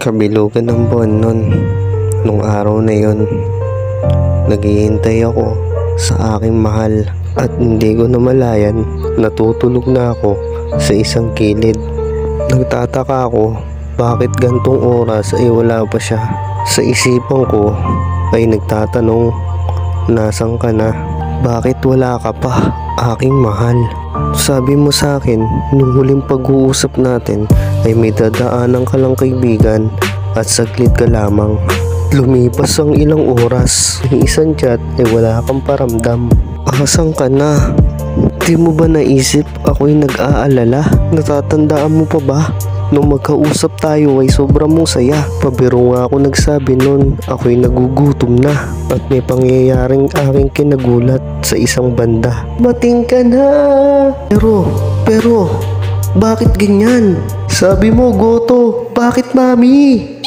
Kabilugan ng buwan nun. Nung araw na yon, naghihintay ako sa aking mahal at hindi ko namalayan natutulog na ako sa isang kilid. Nagtataka ako bakit gantong oras ay wala pa siya. Sa isipan ko ay nagtatanong, nasan ka na? Bakit wala ka pa, aking mahal? Sabi mo sa akin nung huling pag-uusap natin ay may dadaanan ka lang kaibigan at saglit ka lamang. Lumipas ang ilang oras, ng isang chat ay wala kang paramdam. Asan ka na? Di mo ba naisip ako'y nag-aalala? Natatandaan mo pa ba? Nung magkausap tayo ay sobrang mong saya. Pabiro nga ako nagsabi nun, ako'y nagugutom na at may pangyayaring aking kinagulat sa isang banda. Mating ka na! Pero, bakit ganyan? Sabi mo, Goto, bakit mami?